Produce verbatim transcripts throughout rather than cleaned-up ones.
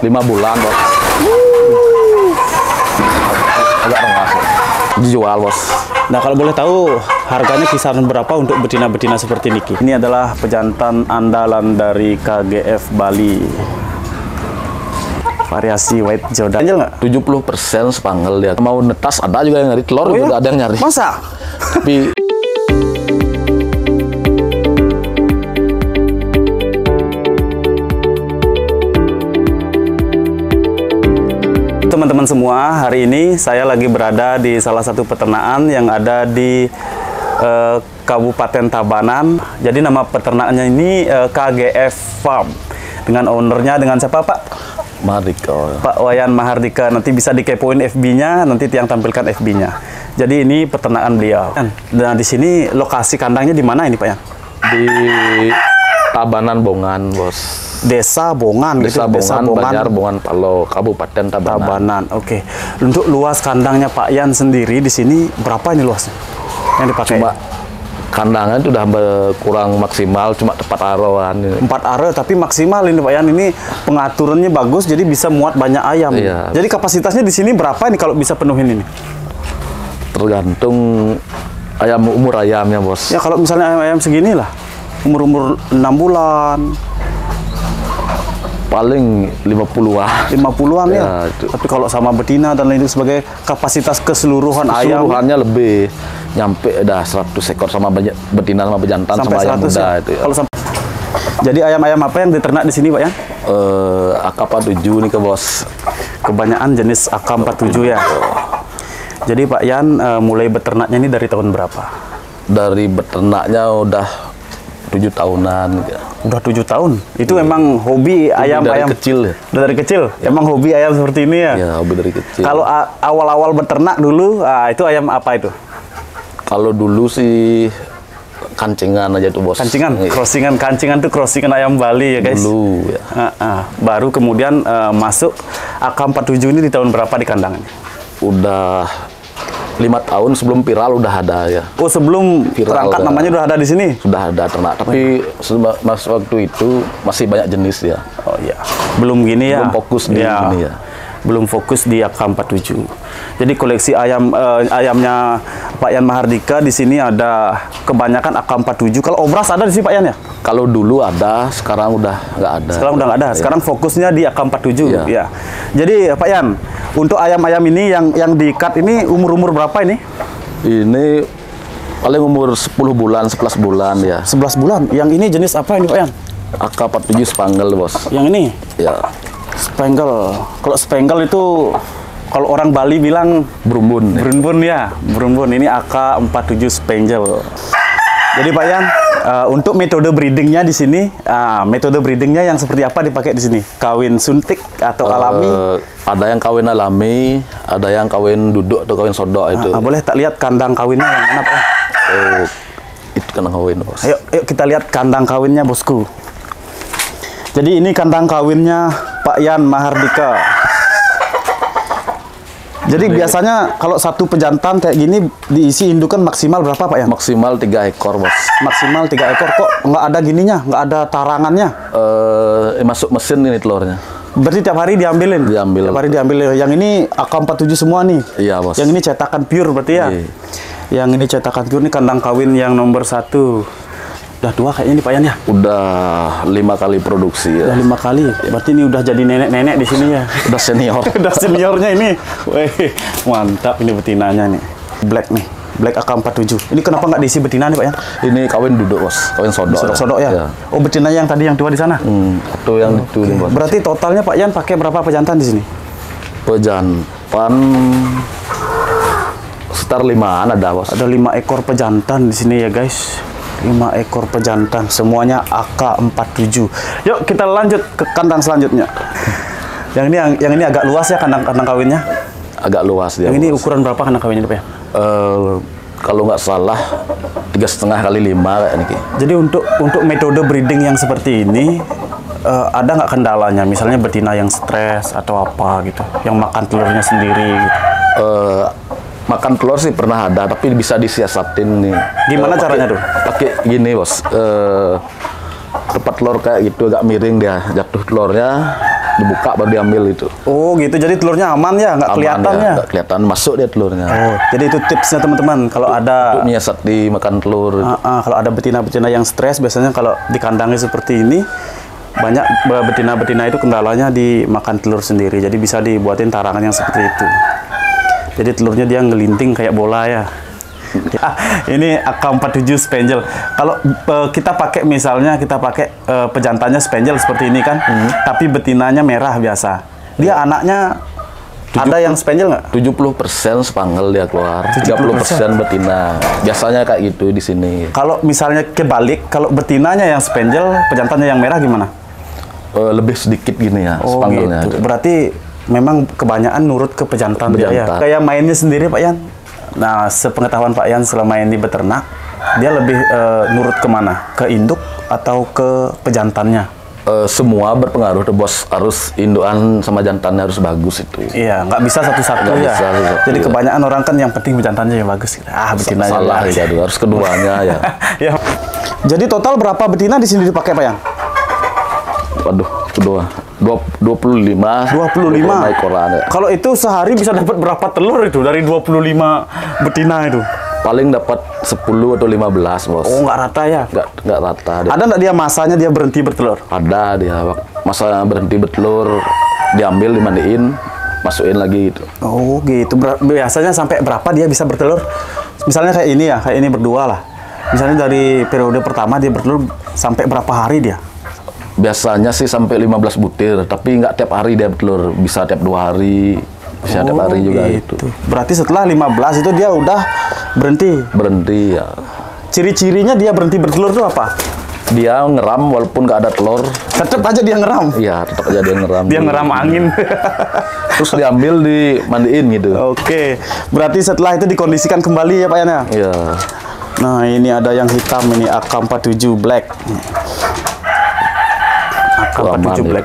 lima bulan, bos. Agak rengas. Dijual, bos. Nah, kalau boleh tahu harganya kisaran berapa untuk betina-betina seperti Niki? Ini adalah pejantan andalan dari K G F Bali. Variasi white Jordan. Ganjil nggak? tujuh puluh persen Spangle dia. Mau netas ada juga yang nyari, telur oh, juga iya? Ada yang nyari. Masa? Tapi teman-teman semua, hari ini saya lagi berada di salah satu peternakan yang ada di eh, Kabupaten Tabanan. Jadi nama peternakannya ini eh, K G F Farm. Dengan ownernya, dengan siapa Pak? Mahardika. Pak Wayan Mahardika. Nanti bisa dikepoin F B-nya, nanti yang tampilkan F B-nya. Jadi ini peternakan beliau. Nah, di sini lokasi kandangnya di mana ini Pak Yan? Di Tabanan Bongan, bos. Desa Bongan, Desa gitu. Bongan, Desa Bongan, Banjar Bongan Palo, Kabupaten Tabanan. Tabanan. Oke. Okay. Untuk luas kandangnya Pak Yan sendiri di sini berapa ini luasnya yang dipakai? Cuma kandangnya itu udah kurang maksimal, cuma tepat aroan. Empat aro tapi maksimal ini Pak Yan. Ini pengaturannya bagus, jadi bisa muat banyak ayam. Iya. Jadi kapasitasnya di sini berapa ini kalau bisa penuhin ini? Tergantung ayam umur ayamnya, bos. Ya kalau misalnya ayam-ayam segini lah, umur-umur enam bulan. Paling lima puluhan. lima puluhan ya. Ya itu. Tapi kalau sama betina dan lain sebagai kapasitas keseluruhan, Keseluruhannya ayam lebih nyampe dah seratus ekor sama betina sama bejantan sama ayam muda ya? itu ya. Kalau sampai... Jadi ayam-ayam apa yang diternak di sini Pak Yan? Eh, A K empat puluh tujuh nih ke bos. Kebanyakan jenis A K empat puluh tujuh ya. Jadi Pak Yan uh, mulai beternaknya ini dari tahun berapa? Dari beternaknya udah tujuh tahunan. Gitu. Udah tujuh tahun. Itu ya. Emang hobi ayam dari ayam kecil ya. Udah dari kecil. Ya. Emang hobi ayam seperti ini ya. Ya hobi dari kecil. Kalau awal-awal beternak dulu, uh, itu ayam apa itu? Kalau dulu sih kancingan aja tuh bos. Kancingan, ya. crossingan kancingan tuh crossingan ayam Bali ya guys. Dulu ya. Uh, uh. Baru kemudian uh, masuk A K empat puluh tujuh ini di tahun berapa di kandangnya? Udah lima tahun sebelum viral udah ada ya. Oh sebelum Viral terangkat udah, namanya udah ada di sini? Sudah ada ternak, tapi mas waktu itu masih banyak jenis ya. Oh iya, belum gini ya? Belum fokus di ya. gini ya. Belum fokus di A K empat puluh tujuh. Jadi koleksi ayam eh, ayamnya Pak Yan Mahardika di sini ada kebanyakan A K empat puluh tujuh. Kalau obras ada di sini Pak Yan ya? Kalau dulu ada, sekarang udah nggak ada. Sekarang udah nggak ada. Sekarang ya. Fokusnya di A K empat puluh tujuh. Ya. Ya. Jadi Pak Yan, untuk ayam-ayam ini yang yang di-cut ini umur-umur berapa ini? Ini paling umur sepuluh bulan, sebelas bulan ya. sebelas bulan. Yang ini jenis apa ini Pak Yan? A K empat puluh tujuh Spangle, bos. Yang ini? Ya. Spangle. Kalau Spangle itu kalau orang Bali bilang Brumbun. Brumbun ya. Brumbun ini A K empat puluh tujuh Spangle. Jadi Pak Yan, uh, untuk metode breedingnya di sini, uh, metode breedingnya yang seperti apa dipakai di sini? Kawin suntik atau uh, alami? Ada yang kawin alami, ada yang kawin duduk atau kawin sodok itu. Uh, boleh tak lihat kandang kawinnya yang mana Pak? Oh, itu kandang kawin, bos. Ayo, ayo kita lihat kandang kawinnya bosku. Jadi ini kandang kawinnya Pak Yan Mahardika. Jadi Jadi biasanya kalau satu pejantan kayak gini diisi indukan maksimal berapa Pak Yan? Maksimal tiga ekor, bos. Maksimal tiga ekor, kok nggak ada gininya, nggak ada tarangannya? Eh, masuk mesin ini telurnya. Berarti tiap hari diambilin? Diambil. Tiap hari diambil. Yang ini A K empat puluh tujuh semua nih? Iya, bos. Yang ini cetakan pure berarti ya? Iya. Yang ini cetakan pure, ini kandang kawin yang nomor satu. Udah dua kayaknya nih Pak Yan ya? Udah lima kali produksi ya. Udah lima kali. Berarti ini udah jadi nenek-nenek di sini ya? Udah senior. Udah seniornya ini. Wih, mantap ini betinanya nih. Black nih. Black A K empat puluh tujuh. Ini kenapa nggak diisi betina nih Pak Yan? Ini kawin duduk, bos. Kawin sodok. Sodok-sodok ya? ya? Oh, betina yang tadi yang tua di sana? Hmm, itu yang itu, okay. Bos. Berarti totalnya Pak Yan pakai berapa pejantan di sini? Pejantan sekitar limaan ada, bos. Ada lima ekor pejantan di sini ya, guys. lima ekor pejantan, semuanya A K empat puluh tujuh. Yuk kita lanjut ke kandang selanjutnya. Yang ini yang, yang ini agak luas ya kandang-kandang kawinnya. Agak luas dia. Yang ini bos. ukuran berapa kandang kawinnya Pak ya? Uh, kalau nggak salah tiga setengah kali lima kayak ini. Jadi untuk untuk metode breeding yang seperti ini uh, ada nggak kendalanya? Misalnya betina yang stres atau apa gitu, yang makan telurnya sendiri. Gitu. Uh, makan telur sih pernah ada, tapi bisa disiasatin nih. Gimana uh, caranya pake, tuh? Pakai gini, bos. Uh, tempat telur kayak gitu agak miring dia, jatuh telurnya dibuka baru diambil itu. Oh gitu, jadi telurnya aman ya, nggak Aman kelihatan ya? Nggak kelihatan, masuk dia telurnya. Oh, jadi itu tipsnya teman-teman. Kalau ada Untuk menyiasat dimakan telur. Ah, ah, kalau ada betina-betina yang stres, biasanya kalau di kandangnya seperti ini, banyak be- betina-betina itu kendalanya dimakan telur sendiri. Jadi bisa dibuatin tarangan yang seperti itu. Jadi telurnya dia ngelinting kayak bola ya. Ah, ini A K empat tujuh Spaniel. Kalau eh, kita pakai misalnya kita pakai eh, pejantannya Spaniel seperti ini kan, tapi betinanya merah biasa. Dia anaknya ada yang Spaniel nggak? tujuh puluh persen Spaniel dia keluar, tiga puluh persen betina. Biasanya kayak gitu di sini. Kalau misalnya kebalik, kalau betinanya yang Spaniel, pejantannya yang merah gimana? Eh, lebih sedikit gini ya, Oh Spanielnya. gitu. Berarti memang kebanyakan nurut ke pejantan, dia ya. Pejantan. Kayak mainnya sendiri Pak Yan. Nah, sepengetahuan Pak Yan selama ini beternak, dia lebih eh, nurut kemana? Ke induk atau ke pejantannya? Eh, semua berpengaruh tuh bos, harus indukan sama jantannya harus bagus itu. Iya, nggak bisa satu-satu Nggak ya. bisa satu-satu, Jadi ya. kebanyakan orang kan yang penting pejantannya yang bagus. Ah, betinanya Salah bagus. ya, harus keduanya ya. Ya. Jadi total berapa betina di sini dipakai Pak Yan? Waduh, kedua. dua puluh lima dua puluh lima ekoran ya. Kalau itu sehari bisa dapat berapa telur itu dari dua puluh lima betina itu? Paling dapat sepuluh atau lima belas bos. Oh, nggak rata ya? Nggak, nggak rata dia. Ada nggak dia masanya dia berhenti bertelur? Ada dia, masa berhenti bertelur, diambil, dimandiin, masukin lagi gitu. Oh gitu. Ber- biasanya sampai berapa dia bisa bertelur? Misalnya kayak ini ya, kayak ini berdua lah. Misalnya dari periode pertama dia bertelur sampai berapa hari dia? Biasanya sih sampai lima belas butir, tapi nggak tiap hari dia bertelur, bisa tiap dua hari, bisa tiap hari juga gitu. itu. Berarti setelah lima belas itu dia udah berhenti. Berhenti ya. Ciri-cirinya dia berhenti bertelur itu apa? Dia ngeram walaupun nggak ada telur. Tetap aja dia ngeram. Iya, tetap aja dia ngeram. Dia ngeram angin. Terus diambil, dimandiin gitu. Oke, berarti setelah itu dikondisikan kembali ya Pak Yan ya? Iya. Nah ini ada yang hitam ini A K empat tujuh Black. A K empat tujuh Aman, ya. Black.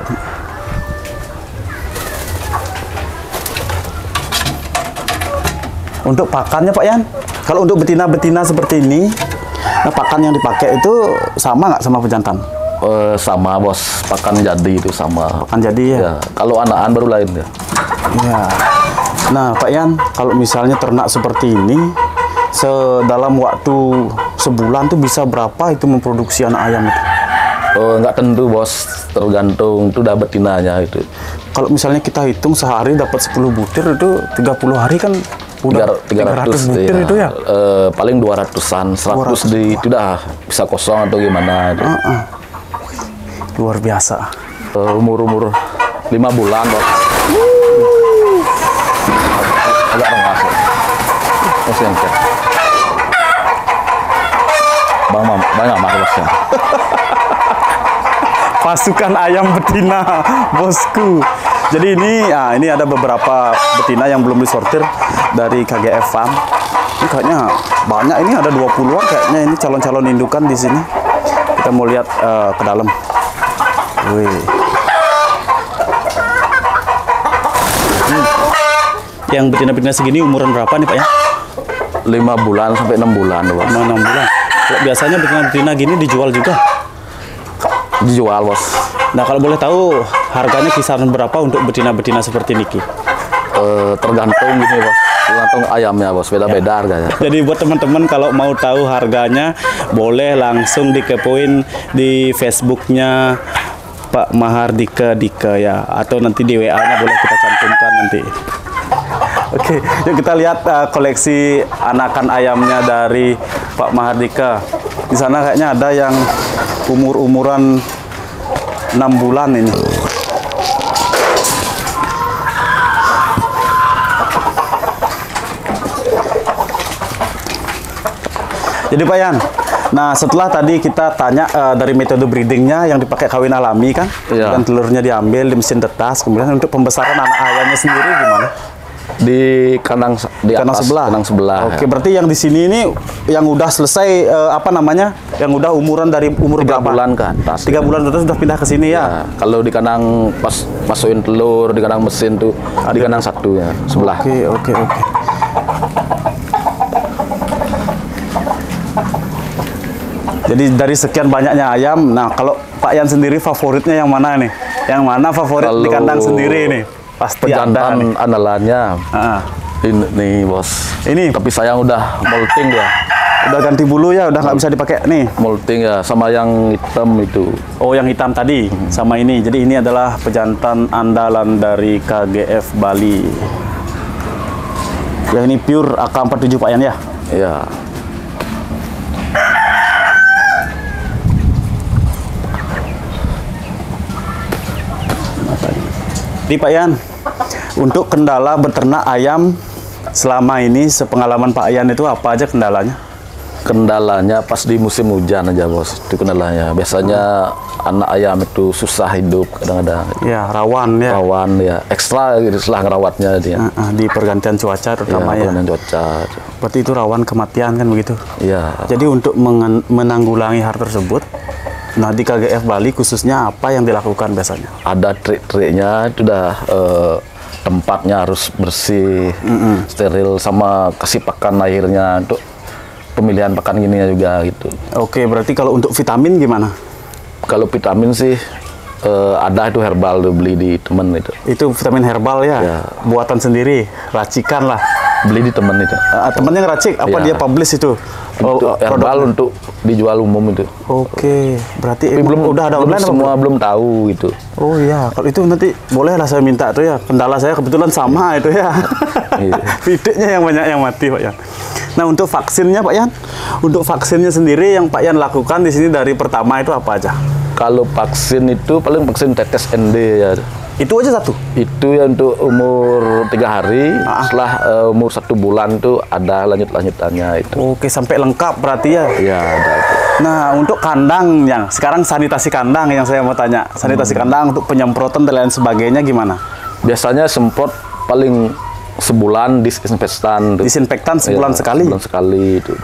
Untuk pakannya Pak Yan, kalau untuk betina-betina seperti ini, nah pakan yang dipakai itu sama nggak sama pejantan? Eh, sama bos, pakan jadi itu sama. Pakan jadi ya? Ya, kalau anakan baru lain ya. Iya. Nah Pak Yan, kalau misalnya ternak seperti ini, sedalam waktu sebulan tuh bisa berapa itu memproduksi anak ayam itu? Oh, nggak tentu bos, tergantung itu udah betinanya itu. Kalau misalnya kita hitung sehari dapat sepuluh butir itu tiga puluh hari kan udah tiga ratus butir ya. itu ya? Eh, paling dua ratusan, seratus di itu udah bisa kosong atau gimana itu. Uh-uh. Luar biasa. Eh, umur-umur lima bulan bos. Agak rengas ya. Masih engket. Bang, mam, banyak mah bosnya. Pasukan ayam betina, bosku. Jadi ini, ah, ini ada beberapa betina yang belum disortir dari K G F Farm. Ini kayaknya banyak, ini ada dua puluhan kayaknya ini calon-calon indukan di sini. Kita mau lihat eh, ke dalam. Wih. Hmm. Yang betina-betina segini umuran berapa nih Pak ya? lima bulan sampai enam bulan bos. enam bulan. Kalau biasanya betina-betina gini dijual juga. Dijual bos. Nah, kalau boleh tahu harganya kisaran berapa untuk betina-betina seperti Niki? Eh, tergantung gini bos, tergantung ayamnya bos, beda-beda harganya. Jadi buat teman-teman kalau mau tahu harganya, boleh langsung dikepoin di Facebooknya Pak Mahardika Dika ya, atau nanti di W A-nya boleh kita cantumkan nanti. Oke, yuk kita lihat uh, koleksi anakan ayamnya dari Pak Mahardika. Di sana kayaknya ada yang umur-umuran enam bulan ini. Jadi Pak Yan, nah setelah tadi kita tanya uh, dari metode breedingnya yang dipakai kawin alami kan, Iya. dan telurnya diambil di mesin tetas, kemudian untuk pembesaran anak ayamnya sendiri gimana? Di kandang di Kandang atas, sebelah. kandang sebelah. Oke, ya. berarti yang di sini ini yang udah selesai eh, apa namanya? Yang udah umuran dari umur Tiga berapa? bulan ke atas. Tiga bulan ke atas sudah pindah ke sini ya. Ya, kalau di kandang pas masukin telur di kandang mesin tuh di kandang satu ya sebelah. Oke, oke, oke. Jadi dari sekian banyaknya ayam, nah kalau Pak Yan sendiri favoritnya yang mana nih? Yang mana favorit Kalau di kandang sendiri nih? Pasti ada nih. Pejantan andalannya. Ah. Ini nih, Bos. Ini Tapi sayang udah molting ya. udah ganti bulu ya, udah nggak bisa dipakai nih. Molting ya, sama yang hitam itu. Oh, yang hitam tadi sama ini. Jadi ini adalah pejantan andalan dari K G F Bali. Yang ini pure A K empat tujuh Pak Yan ya? Ya. Di Pak Yan, untuk kendala beternak ayam selama ini, sepengalaman Pak Yan itu apa aja kendalanya? Kendalanya pas di musim hujan aja, Bos. Itu kendalanya. Biasanya anak ayam itu susah hidup kadang-kadang. Ya, rawan ya. Rawan ya. Ekstra gitu setelah ngerawatnya dia. Ah, ah, di pergantian cuaca terutama ya. Ya, cuaca. Berarti itu rawan kematian kan begitu? Iya. Jadi untuk mengen- menanggulangi hal tersebut, nah di K G F Bali khususnya apa yang dilakukan biasanya? Ada trik-triknya, itu udah eh, tempatnya harus bersih, steril, sama kasih pakan airnya untuk pemilihan pakan gini juga gitu. Oke, berarti kalau untuk vitamin gimana? Kalau vitamin sih eh, ada itu herbal tuh, beli di temen itu. Itu vitamin herbal ya? Ya. Buatan sendiri, racikan lah. Beli di temen itu. Uh, temennya ngeracik, apa Ya. dia publish itu? Untuk Oh, herbal produknya. untuk dijual umum itu. Oke, berarti Tapi emang belum udah ada belum online apa semua belum tahu gitu. Oh iya, kalau itu nanti bolehlah saya minta tuh ya. Kendala saya kebetulan sama itu ya. Iya. Pideknya yang banyak yang mati Pak Yan. Nah untuk vaksinnya Pak Yan, untuk vaksinnya sendiri yang Pak Yan lakukan di sini dari pertama itu apa aja? Kalau vaksin itu paling vaksin tetes N D ya. Itu aja satu? Itu ya untuk umur tiga hari. Ah. Setelah eh, umur satu bulan tuh ada lanjut-lanjutannya itu. Oke, sampai lengkap berarti ya. Ya ada itu. Nah untuk kandang yang sekarang sanitasi kandang yang saya mau tanya, sanitasi Hmm. kandang untuk penyemprotan dan lain sebagainya gimana? Biasanya semprot paling sebulan disinfektan tuh. Disinfektan sebulan Ya, sekali? Sebulan sekali itu.